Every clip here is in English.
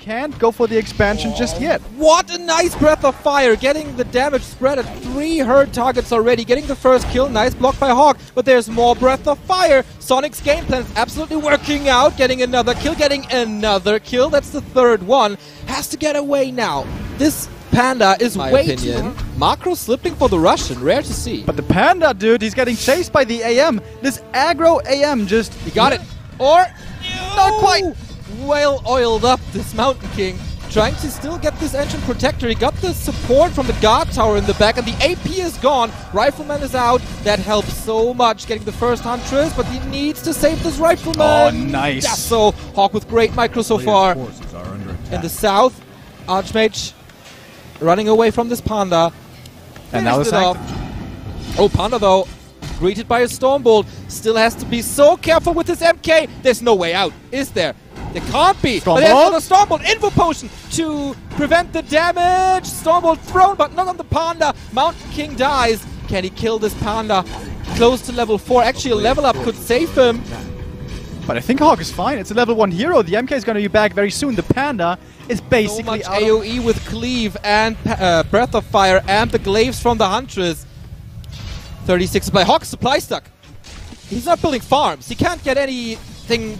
can't go for the expansion just yet. What a nice Breath of Fire, getting the damage spread at 3 hurt targets already, getting the first kill, nice block by Hawk, but there's more Breath of Fire. Sonic's game plan is absolutely working out, getting another kill, that's the third one. Has to get away now. This Panda is way too... Macro slipping for the Russian, rare to see. But the Panda, dude, he's getting chased by the AM. This aggro AM just... He got it. Or... Not quite. Well oiled up, this Mountain King. Trying to still get this engine protector. He got the support from the guard tower in the back, and the AP is gone. Rifleman is out. That helps so much getting the first Huntress, but he needs to save this Rifleman. Oh, nice. Yeah, so Hawk with great micro so far. In the south, Archmage running away from this Panda. And now the Sanctum. Oh, Panda though, greeted by a Stormbolt. Still has to be so careful with his MK. There's no way out, is there? There can't be. But there's another Stormbolt. Info Potion to prevent the damage. Stormbolt thrown, but not on the Panda. Mountain King dies. Can he kill this Panda? Close to level 4. Actually, a level up could save him. But I think Hawk is fine. It's a level 1 hero. The MK is going to be back very soon. The Panda is basically so much AoE with Cleave and Breath of Fire and the Glaives from the Huntress. 36 by Hawk, supply stuck. He's not building farms. He can't get anything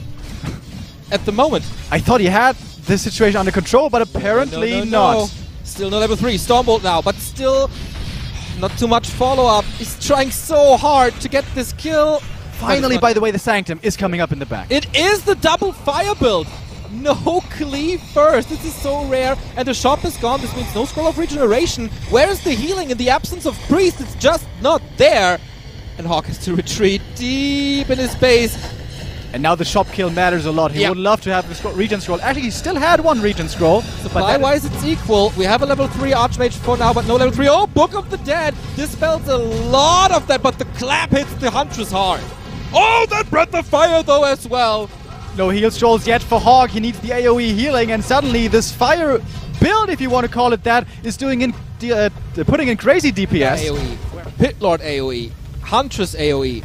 at the moment. I thought he had this situation under control, but apparently not. Still no level 3. Stormbolt now, but still not too much follow-up. He's trying so hard to get this kill. Finally, by the way, the Sanctum is coming up in the back. It is the double fire build. No Cleave first. This is so rare. And the shop is gone. This means no Scroll of Regeneration. Where is the healing in the absence of Priest? It's just not there. And Hawk has to retreat deep in his base. And now the shop kill matters a lot. He would love to have the Regen Scroll. Actually, he still had one Regen Scroll. Supply-wise, it's equal. We have a level 3 Archmage for now, but no level 3. Oh, Book of the Dead. Dispels a lot of that, but the clap hits the Huntress hard. Oh, that Breath of Fire, though, as well. No heal scrolls yet for Hawk. He needs the AoE healing, and suddenly this fire build, if you want to call it that, is doing putting in crazy DPS. AoE. Pit Lord AoE. Huntress AoE.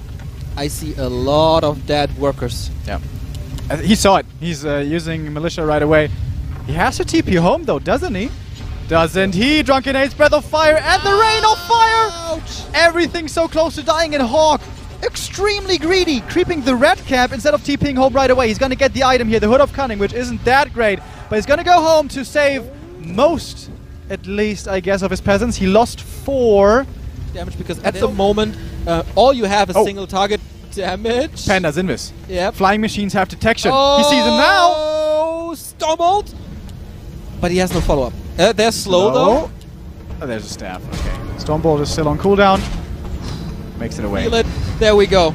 I see a lot of dead workers. Yeah. He saw it. He's using Militia right away. He has to TP home, though, doesn't he? Doesn't he? Drunken Ace, Breath of Fire, and the Rain of Fire! Ouch. Everything so close to dying, and Hawk extremely greedy, creeping the red cap instead of TPing home right away. He's going to get the item here, the Hood of Cunning, which isn't that great, but he's going to go home to save most, at least, I guess, of his peasants. He lost 4 damage because at the moment, all you have is single target damage. Panda's invis. Yep. Flying machines have detection. Oh, he sees him now. Oh, Stormbolt! But he has no follow-up. They're slow, though. Oh, there's a staff. Okay. Stormbolt is still on cooldown. Makes it away. Feel it. There we go.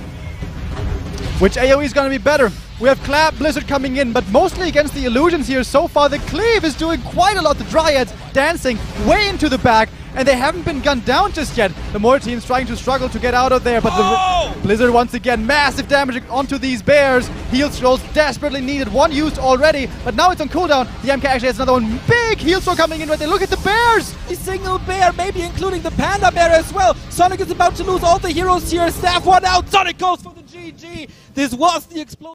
Which AoE is going to be better? We have Clap, Blizzard coming in, but mostly against the illusions here so far. The Cleave is doing quite a lot. The Dryads dancing way into the back, and they haven't been gunned down just yet. The more teams trying to struggle to get out of there, but the Blizzard once again, massive damage onto these bears. Heal scrolls desperately needed. One used already, but now it's on cooldown. The MK actually has another one. Big heal scroll coming in right there. Look at the bears! A single bear, maybe including the Panda bear as well. Sonic is about to lose all the heroes here. Staff one out. Sonic goes for the GG. This was the explosion.